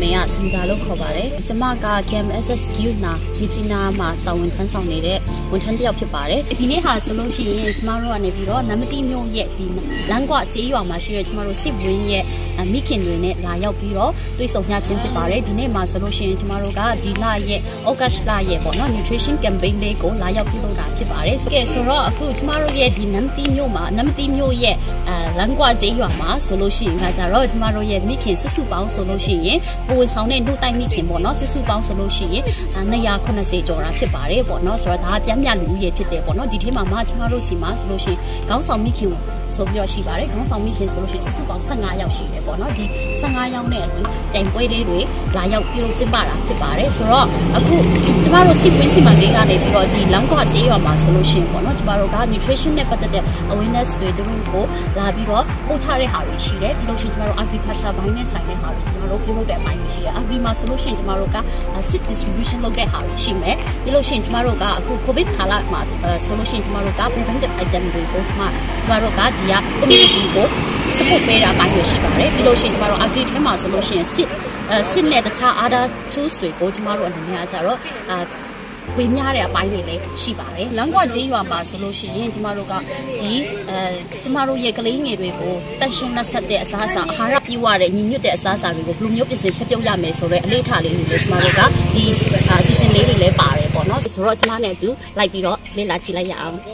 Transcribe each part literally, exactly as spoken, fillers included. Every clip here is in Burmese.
မယ်ကစင်ဂျာလို့ခေါ်ပါတယ်။ကျမက K M S S Q နာမြစ်ကြီးနားမှာတာဝန်ထမ်းဆောင်နေတဲ့ဝန်ထမ်းတစ်ယောက်ဖြစ်ပါတယ်။ဒီနေ့ဟာဆိုလို့ရှိရင်ကျမတို့ကနေပြီးတော့နမတိမြို့ရဲ့ဒီလမ်းကွကျေးရွာမှာရှိတဲ့ကျမတို့စစ်ဝင်းရဲ့မိခင်တွေနဲ့လာရောက်ပြီးတော့တွေ့ဆုံညချင်းဖြစ်ပါတယ်။ဒီနေ့မှာဆိုလို့ရှိရင်ကျမတို့ကဒီလရဲ့ August လရဲ့ပေါ့နော် nutrition campaign လေးကိုလာရောက်ပြုလုပ်တာဖြစ်ပါတယ်။ဆိုတော့ဆိုတော့အခုကျမတို့ရဲ့ဒီနမတိမြို့မှာနမတိမြို့ရဲ့အဲလမ်းကွကျေးရွာမှာဆိုလို့ရှိရင်ကကြတော့ကျမတို့ရဲ့မိခင်စုစုပေါင်းဆိုလို့ရှိရင်ကိုယ်ဆောင်တဲ့နှုတ်တိုက်မိခင်ပေါ့နော်စုစုပေါင်းဆိုလို့ရှိရင်၂၇၀ကျော်တာဖြစ်ပါတယ်ပေါ့နော်ဆိုတော့ဒါကပြန်ပြန်လူဦးရေဖြစ်တယ်ပေါ့နော်ဒီထဲမှာမှကျမတို့စီမှာဆိုလို့ရှိရင်ခေါင်းဆောင်မိခင်ဆိုပြီးတော့ရှိပါတယ်ခေါင်းဆောင်မိခင်ဆိုလို့ရှိရင်စုစုပေါင်း၁၅ယောက်ရှိတယ်ပေါ့နော်ဒီ၁၅ယောက်နဲ့အတူတိုင်ပွဲလေးတွေလာရောက်ပြုလုပ်ကျင်းပတာဖြစ်ပါတယ်ဆိုတော့အခုကျမတို့စစ်ဝင်းစီမံကိန်းကနေပြီးတော့ဒီလမ်းကွာကျေးရွာမှာဆိုလို့ရှိရင်ပေါ့နော်ကျမတို့က nutrition နဲ့ပတ်သက်တဲ့ awareness တွေတို့ကိုလာပြီးတော့ပို့ချတဲ့ဟာတွေရှိတယ်ပြီးလို့ရှိရင်ကျမတို့ agriculture ဘိုင်းနဲ့ဆိုင်တဲ့ဟာတွေကျမတို့ပြုလုပ်တဲ့အပိုင်းတွေရှိတယ် agri မှာဆိုလို့ရှိရင်ကျမတို့က seed distribution လုပ်တဲ့ဟာတွေရှိမယ်ပြီးလို့ရှိရင်ကျမတို့ကအခု covid ကာလမှာဆိုလို့ရှိရင်ကျမတို့က preventive item တွေကိုကျမကျမတို့ကဒီက community ကို support ပေးတာပိုင်းတွေရှိပါတယ်ပြီးလို့ရှိရင်ကျမတို့ agri ထဲမှာဆိုလို့ရှိရင် seed seed နဲ့တခြား other tools တွေကိုကျမတို့အနေနဲ့ကြတော့ဝေမျှတဲ့အပိုင်းတွေလည်းရှိပါတယ်။လမ်းကွကျေးရွာမှာဆိုလို့ရှိရင်ကျမတို့ကဒီအဲကျမတို့ရဲ့ကလေးငယ်တွေကိုတန်ရှင်းနှက်ဆက်တဲ့အစားအစာအာဟာရပြည့်ဝတဲ့ညီညွတ်တဲ့အစားအစာတွေကိုဘယ်လိုမျိုးပြင်ဆင်ချက်ပြုတ်ရမယ်ဆိုတော့အလေးထားလေးတွေကျမတို့ကဒီအစီအစဉ်လေးတွေလည်းပါတယ်ပေါ့နော်။ဆိုတော့ကျမနဲ့အတူလိုက်ပြီးတော့လေ့လာကြည့်လိုက်ရအောင်။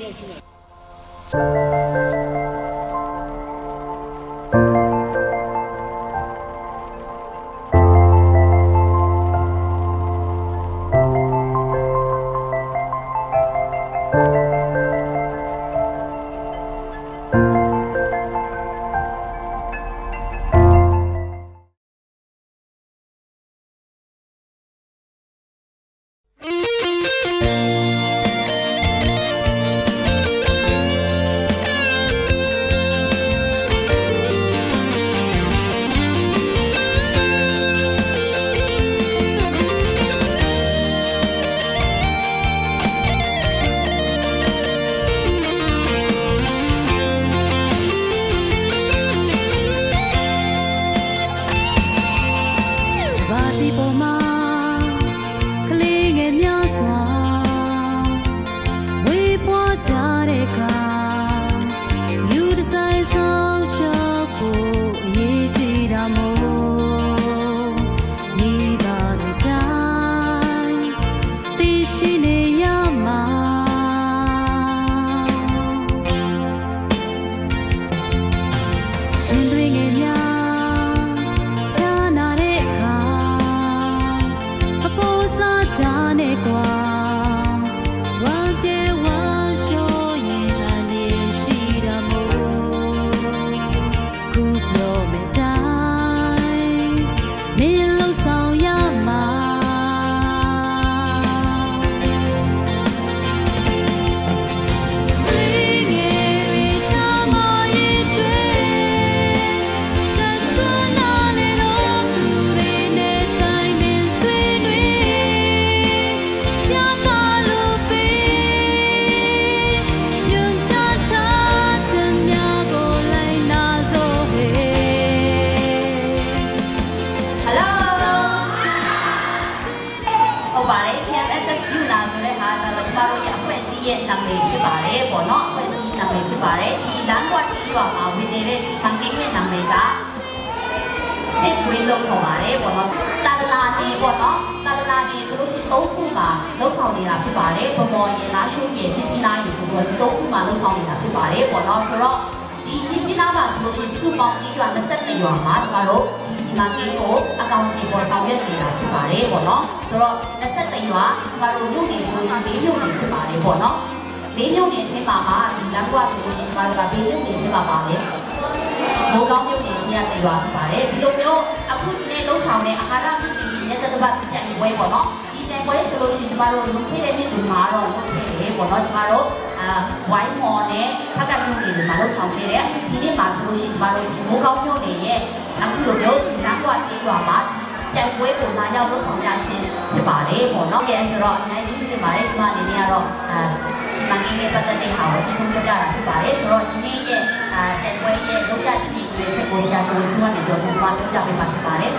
ရဲ့နာမည်ဖြစ်ပါတယ်ပေါ့နော်အဖွဲ့အစည်းနာမည်ဖြစ်ပါတယ်ဒီလမ်းကွာကြီးရွာမှာဝင်နေတဲ့စီမံကိန်းရဲ့နာမည်ကစစ်ဝင်းလို့ခေါ်ပါတယ်ပေါ့နော်တာတလာဒီပေါ့နော်တာတလာဒီဆိုလို့ရှိရင်သုံးခုမှာလှုပ်ဆောင်နေတာဖြစ်ပါတယ်ဘမော်ရင်လားရှိုးရင်မြစ်ကြီးနားရင်ဆိုတော့သုံးခုမှာလှုပ်ဆောင်နေတာဖြစ်ပါတယ်ပေါ့နော်ဆိုတော့ဒီမြစ်ကြီးနားမှာဆိုလို့ရှိရင်စုပေါင်းကြီးရွာ၂၁ရွာမှာကျမတို့ဒီစီမံကိန်းကိုအကောင့်ထေပေါ်ဆောင်ရွက်နေတာဖြစ်ပါတယ်ပေါ့နော်ဆိုတော့၂၁ရွာကျမတို့မြို့နယ်ဆိုလို့ရှိရင်၄မြို့နယ်ဖြစ်ပါတယ်ပေါ့နော်၄မြို့နယ်ထဲမှာမှာဒီလမ်းကွာဆိုလို့ရှိရင်ကျမတို့က၄မြို့နယ်ထဲမှာပါတယ်မိုးကောင်းမြို့နယ်ကြီးကတရွာဖြစ်ပါတယ်ဒီလိုမျိုးအခုဒီနေ့လှုပ်ဆောင်တဲ့အာဟာရမြင့်မြင့်ရဲ့တပတ်တိုင်ပွဲပေါ့နော်ဒီတိုင်ပွဲဆိုလို့ရှိရင်ကျမတို့လုံခဲ့တဲ့နေ့တွေမှာတော့လုပ်ခဲ့တယ်ပေါ့နော်ကျမတို့အာဝိုင်းမော်နဲ့ဖက်ကမြို့နယ်တွေမှာလှုပ်ဆောင်ခဲ့တယ်ဒီနေ့မှာဆိုလို့ရှိရင်ကျမတို့ဒီမိုးကောင်းမြို့နယ်ရဲ့အခုလိုမျိုးဒီလမ်းကွာကြီးရွာမှာတိုင်ပွဲကိုလာရောက်လှုပ်ဆောင်ရခြင်းဖြစ်ပါတယ်ပေါ့နော်ကဲဆိုတော့အများကြီးသိနေပါတယ်ကျမအနေနဲ့ကတော့အာစီမံကိန်းနဲ့ပတ်သက်တဲ့ဟာကိုအချင်းချင်းပြောပြတာဖြစ်ပါတယ်ဆိုတော့ဒီနေ့ရဲ့အဲပွဲရဲ့လုပ်ရခြင်းတွေချက်ကိုဆရာကျော်ဝင်းကနေပြောပြပေးမှာဖြစ်ပါတယ်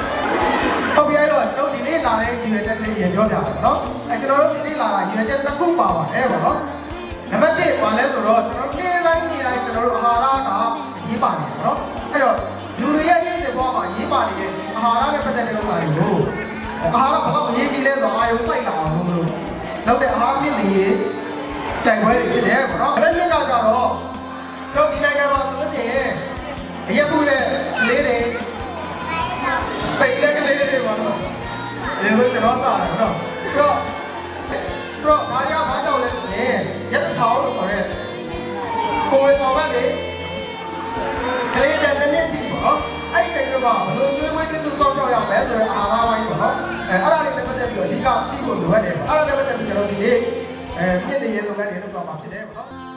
ဟုတ်ပြီအဲ့တော့ကျွန်တော်ဒီနေ့လာတဲ့ရည်ရွယ်ချက်ကလေးရင်ပြောပြပါနော်အဲကျွန်တော်တို့ဒီနေ့လာတာရည်ရွယ်ချက်တစ်ခုပါပါတယ်ပေါ့နော်နံပါတ်တစ်ပါလဲဆိုတော့ကျွန်တော်နေ့တိုင်းနေ့တိုင်းကျွန်တော်တို့အာဟာရကအရေးပါနေတယ်နော်အဲ့တော့လူတွေရဲ့နေ့စဉ်ဘဝမှာရေးပါနေတဲ့အာဟာရနဲ့ပတ်သက်တဲ့ဥစ္စာတွေကိုအာဟာရဘယ်လောက်အရေးကြီးလဲဆိုတော့အာယုံစိုက်လာအောင်လို့လောက်တဲ့အာဟာရမြင့်တင်ရေးတိုင်ပွဲတွေဖြစ်တယ်ပေါ့နော်အဲ့ဒီနေ့ကကြတော့ကျွန်တော်ဒီနိုင်ငံမှာဆိုလို့ရှိရင်အရက်ဘူးတဲ့လေးတွေပိတ်တဲ့ကလေးတွေပေါ့နော်ဒီလိုကျွန်တော်စားတယ်နော်ဆိုတော့ဆိုတော့ဘာရဘာကြောင့်လဲဆိုရင်ရက်တစ်ထောင်လို့ခေါ်တဲ့ကိုယ်ဆောင်ကနေကလေးတဲ့နည်းနည်းကြည့်ပေါ့နော်အဲ့ဒီချိန်ကဘလို့ကျွေးမွေးပြည့်စုံစောင့်ရှောက်ရမယ်ဆိုတော့အာဟာရဝိုင်းပေါ့နော်အဲအဲ့ဒါလေးနဲ့ပတ်သက်ပြီးတော့အဓိကပြီးဖို့လိုအပ်တယ်ပေါ့အဲ့ဒါနဲ့ပတ်သက်ပြီးကျွန်တော်ဒီနေ့အဲပြည့်တဲ့ရေလုပ်ငန်းတွေလုပ်သွားမှာဖြစ်တယ်ပေါ့နော်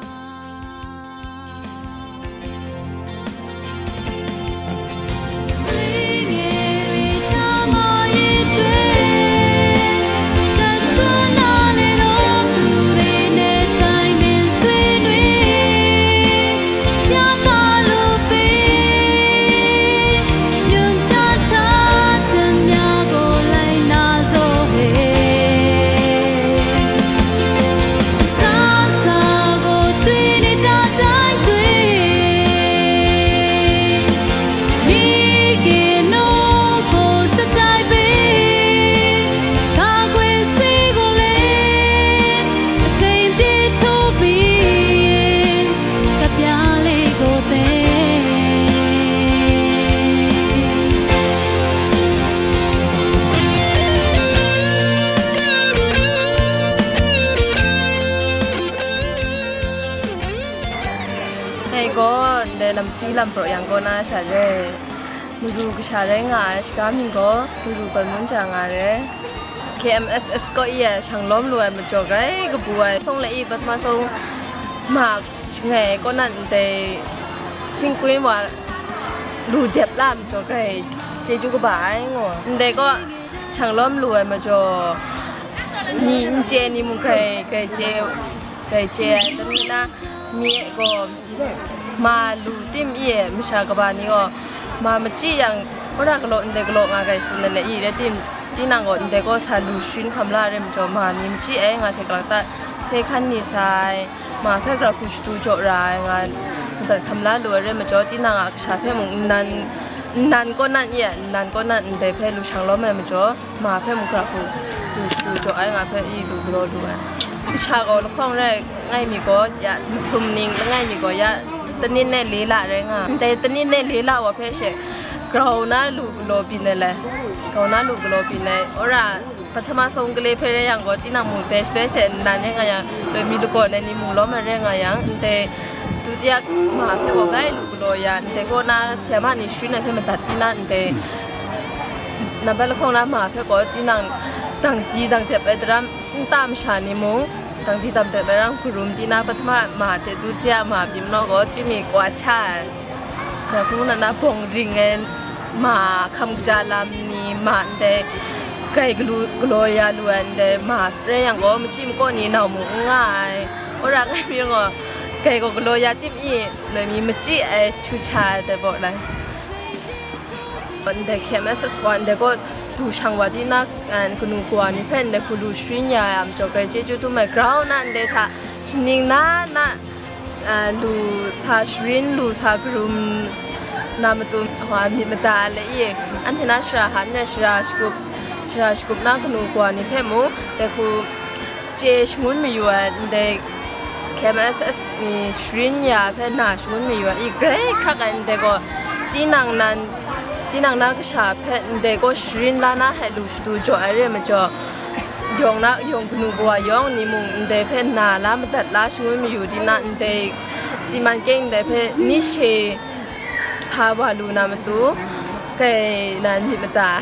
ลำตีลำโปรยังก็น่าชาเร่มือดูกชาเร่งาชกามิงก็มือดูเป็นมุ้งจางาเร่ เค เอ็ม เอส เอส ก็เอี่ยช่างล้มรวยมาจอกไรก็บวยส่งเลยอีปัสมาส่งหมากไงก็นั่นแต่สิ่งกุยว่าดูเด็บล่ามจอกไรเจจูก็บ่ายงัวแต่ก็ช่างล้มรวยมาจอนี่เจนี่มุงใครใครเจใครเจแต่นี่นะมีก็มาลูติมเอี่ยมิชากบานี่ก็มามาจี้อย่างเพราะเรากโลนเด็กกโลงอะไรสุดนั่นแหละอีเดติมที่นางก็เด็กก็ทาลูชินคำลาเริ่มจอมานี่มจี้เองงานเทกลักตาเซคันนี่สายมาเพื่อกระพุชตูโจรายงานแต่คำลาดูเริ่มมาจอที่นางอักษรเพื่อมึงนันนันก็นั่นเอี่ยนันก็นั่นเด็กเพื่อลูช่างล้อแม่มาจอมาเพื่อมึงกระพุตูตูโจไองานเพื่ออีดูดูดูมิชาก็ลูกข้องแรกง่ายมีก็ยาซุ่มนิ่งแล้วง่ายมีก็ยาตอนนี้เนลีละเรงอ่ะแต่ตอนนี้เนลีละว่าเพื่อเชกเราหน้าลูกโลบินเลยเราหน้าลูกโลบินเลยโอ้ร่าพัฒนาทรงกเลยเพื่ออย่างก็ที่นำมูเตสเตเชนนั่นยังไงยังโดยมีลูกคนในนี้มูล้อมาเรื่องไงยังแต่ตุติยากมาเพื่อก็ได้ลูกโลยันแต่ก็น่าเสียมันนี่ชุนในเพื่อมันตัดที่นั่นแต่นับเป็นของน้ามาเพื่อก็ที่นั่งตั้งจีตั้งเจ็บไอ้ดรัมตามชานิมูตั้งที่ตามแต่ไปร่างคุรุมที่น่าพัฒนามาเจตุเทียมาบิมนอก็จะมีกว่าชาแต่พวกนั้นนะพงริงเงินมาคำจาลามนี่มาเดไก่กลูกลอยาล้วนเดมาเรื่องอย่างก็มันชิมก็นี่หนาวมุงง่ายโอ้รักไอ้พี่งอไก่ก็กลอยาติมอีเลยมีมันจีไอชูชาแต่บอกเลยวันเด็กเคมเอสวันเด็กก็ดูช่างว่าที่นักงานคุณกว่านี่เพื่อนเด็กคุณดูชินยาอันจบไปเจจูตัวไม่กล้านั่นเด็กท่าชินิงน่าน่าลูซาชรินลูซากรุมนามาตุหัวมีมาตาเลยอีอันที่น่าชราหันเนี่ยชราชกุบชราชกุบนักคุณกว่านี่เพื่อนมูแต่คุณเจชมุนมีอยู่เด็กเคมเอสเอสมีชรินยาเพื่อนน่าชมุนมีอยู่อีกเร่ครักอันเด็กก็ที่นางนั้นที่นางนักชาเพื่อนเด็กก็ชรินลานะให้ลูสตูจ่ออะไรมาจ่อยองนักยองคุณบัวยองนี่มุงเดเพนนาลามาตัดลาช่วยมีอยู่ที่นั่นเดสิมันเก่งเดเพนิเชทาวาลูนามาตูเกนันมิมาตา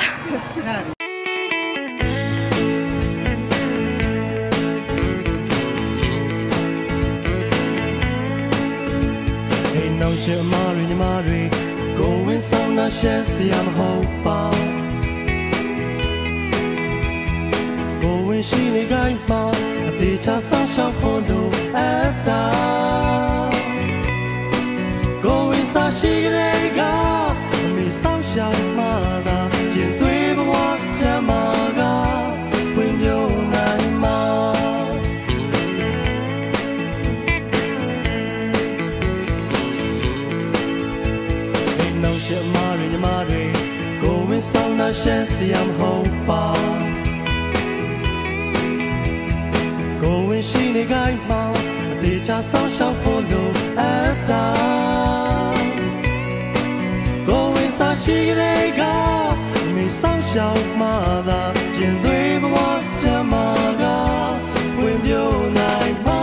เฮ้ยน้องเชื่อมารีมารีโกวินสาวน่าเชื่อสยามฮอบปาရှိနေကြမှာအသေးချဆောင်ရှောက်ဖို့လိုအပ်တာကိုယ်ဝင်စားရှိကြတဲ့ကအမေဆောင်ရှောက်မှသာရင်သွေးဘဝညမတွေကိုဝင်ဆောင်နာရှက်စရာမဟုတ်ပါကိုဝင်ရှိနေကြမှအသေးချဆောင်းရှောက်ဖို့လိုအပ်တာကိုဝင်စားရှိတဲ့ကမေဆောင်းရှောက်မှသာရင်သွေးဘဝချမ်းမာကဝင်မျိုးနိုင်မှာ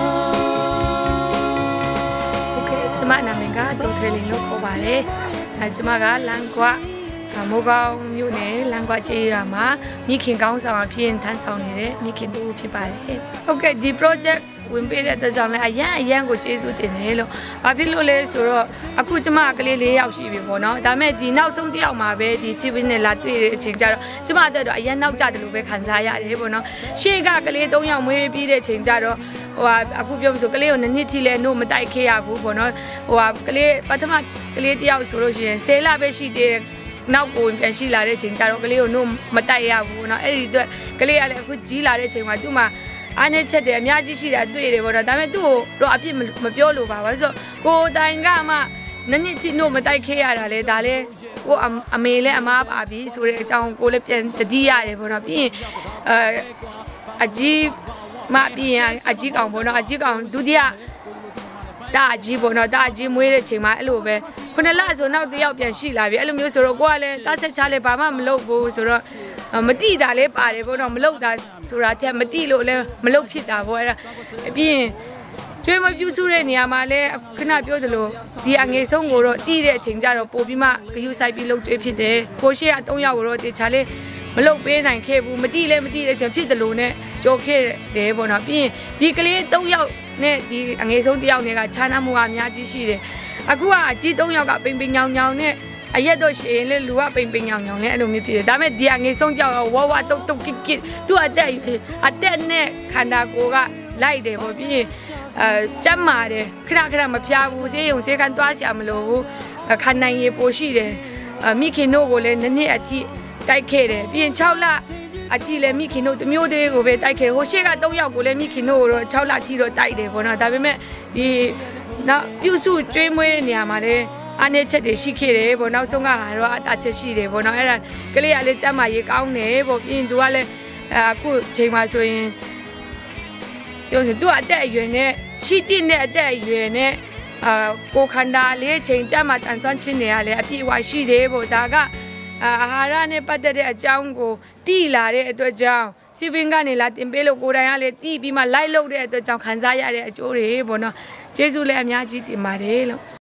โอเคကျမနာမည်ကဒေါ်ထလင်းလို့ခေါ်ပါတယ်အဲကျမကလန်ကွာမိုးကောင်းမြို့နယ်လန်ကွာကျေးရွာမှာမိခင်ကောင်းဆောင်အဖြစ်ထမ်းဆောင်နေတဲ့မိခင်တို့ဖြစ်ပါတယ်ဟုတ်ကဲ့ဒီ project ဝင်ပေးတဲ့အတွက်ကြောင့်လည်းအရန်အရန်ကိုကျေးဇူးတင်တယ်လို့ဘာဖြစ်လို့လဲဆိုတော့အခုကျမကလေး၄ယောက်ရှိပြီပေါ့နော်ဒါပေမဲ့ဒီနောက်ဆုံးတစ်ယောက်မှာပဲဒီ civil နဲ့လာတွေ့တဲ့အချိန်ကျတော့ကျမအတွက်တော့အရန်နောက်ကျတယ်လို့ပဲခံစားရတယ်ပေါ့နော်ရှေ့ကကလေး၃ယောက်မွေးပြီးတဲ့အချိန်ကျတော့ဟိုဟာအခုပြောလို့ဆိုကလေးကိုနှစ်နှစ်ထိလဲနို့မတိုက်ခဲ့ရဘူးပေါ့နော်ဟိုဟာကလေးပထမကလေးတစ်ယောက်ဆိုလို့ရှိရင်၁၀လပဲရှိသေးတယ်နောက်ကိုပြန်ရှိလာတဲ့အချိန်ကျတော့ကလေးကိုနို့မတိုက်ရဘူးเนาะအဲ့ဒီအတွက်ကလေးကလည်းအခုကြီးလာတဲ့အချိန်မှာသူ့မှာအားနဲ့ချက်တယ်အများကြီးရှိတာတွေ့တယ်ပေါ့နော်ဒါပေမဲ့သူ့ကိုတော့အပြစ်မပြောလို့ပါဘာလို့ဆိုကိုတိုင်ကမှနည်းနည်းတိနို့မတိုက်ခဲ့ရတာလေဒါလေကိုအမေလည်းအမားပါပြီဆိုတဲ့အကြောင်းကိုလည်းပြန်တတိရတယ်ပေါ့နော်ပြီးရင်အဲအကြီးမပြီးရင်အကြီးကောင်ပေါ့နော်အကြီးကောင်ဒုတိယတာအကြီးပေါ့နော်တာအကြီးမွေးတဲ့ချိန်မှာအဲ့လိုပဲခုနှစ်လဆိုနောက်တစ်ယောက်ပြန်ရှိလာပြီအဲ့လိုမျိုးဆိုတော့ကိုကလည်းတားဆက်ချလဲဘာမှမလုပ်ဘူးဆိုတော့မတိတာလည်းပါတယ်ပေါ့နော်မလုပ်တာဆိုတာတဲ့မတိလို့လည်းမလုပ်ဖြစ်တာပေါ့အဲ့ဒါပြီးရင်ကျွေးမပြူစုတဲ့နေရာမှာလည်းခဏပြောသလိုဒီအငယ်ဆုံးကိုတော့တီးတဲ့အချိန်ကျတော့ပို့ပြီးမှဂယုဆိုင်ပြီးလုပ်ကျွေးဖြစ်တယ်ကိုရှိက၃ယောက်ကိုတော့တေချာလေးမလုပ်ပေးနိုင်ခဲ့ဘူးမတိလည်းမတိတဲ့ချိန်ဖြစ်တယ်လို့နဲ့ကြော်ခဲ့တယ်ပေါ့နော်ပြီးရင်ဒီကလေး၃ယောက်နဲ့ဒီအငယ်ဆုံးတစ်ယောက်နဲ့ကခြားနားမှုကအများကြီးရှိတယ်အခုကအကြီး၃ယောက်ကပိန်ပိန်ညောင်ညောင်နဲ့အရက်တော့ရှင်လေလူကပိန်ပိန်ညောင်ညောင်လဲအဲ့လိုမျိုးဖြစ်တယ်ဒါပေမဲ့ဒီအငယ်ဆုံးကြောက်ဝဝတုတ်တုတ်ကစ်ကစ်သူ့အတက်အတက်နဲ့ခန္ဓာကိုယ်ကလိုက်တယ်ပေါ့ပြီးရင်အဲကြမ်းမာတယ်ခဏခဏမဖျားဘူးဆေးရုံဆေးခန်းသွားရှာမလို့ဘူးခံနိုင်ရပိုရှိတယ်မိခင်တို့ကိုလည်းနည်းနည်းအထိတိုက်ခဲ့တယ်ပြီးရင်၆လအကြည့်လဲမိခင်တို့တမျိုးသေးကိုပဲတိုက်ခဲ့ဟိုရှေ့က၃ယောက်ကိုလည်းမိခင်တို့ကိုတော့၆လထိတော့တိုက်တယ်ပေါ့နော်ဒါပေမဲ့ဒီနောက်ပြုစုကျွေးမွေးတဲ့နေရာမှာလည်းအနေချက်တွေရှိခဲ့တယ်ပေါ့နောက်ဆုံးကဟာတော့အတာချက်ရှိတယ်ပေါ့နော်အဲ့ဒါကလေးကလည်းစမ်းမရေးကောင်းတယ်ပေါ့ပြီးရင်သူကလည်းအခုချိန်မှာဆိုရင်ပြောစသူ့အသက်အရွယ်နဲ့ရှိတဲ့နဲ့အသက်အရွယ်နဲ့အာကိုခန္ဓာလေးချိန်စမ်းမတန်ဆွမ်းခြင်းတွေကလည်းအပြည့်အဝရှိတယ်ပေါ့ဒါကအာဟာရနဲ့ပတ်သက်တဲ့အကြောင်းကိုတိလာတဲ့အတွက်ကြောင့်စီဗင်ကနေလာတင်ပေးလို့ကိုယ်တိုင်ကလည်းတိပြီးမှလိုက်လုပ်တဲ့အတွက်ကြောင့်ခံစားရတဲ့အကျိုးတွေပေါ့နော်ကျေးဇူးလည်းအများကြီးတင်ပါတယ်လို့